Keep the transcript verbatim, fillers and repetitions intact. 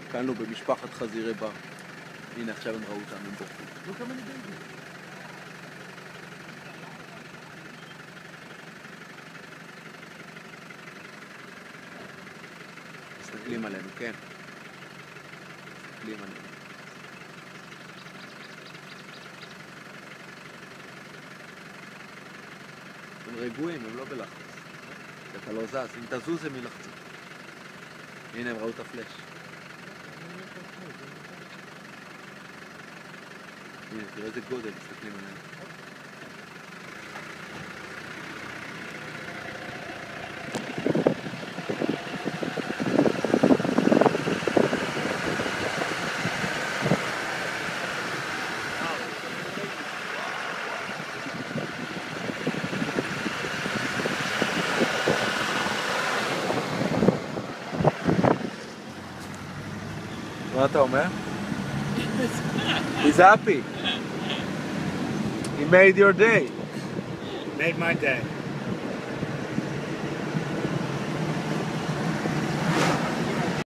קלנו במשפחת חזירי בר. הנה, עכשיו הם ראו אותם, הם בורחים. לא כמה נדעים. מסתכלים עלינו, כן. מסתכלים עלינו. הם רגועים, הם לא בלחץ. אתה לא זז, אם תזוז הם ילחצו. הנה, הם ראו את הפלאש. הנה, תראה איזה גודל, מסתכלים עלינו. מה אתה אומר? He's happy. He made your day. Made my day.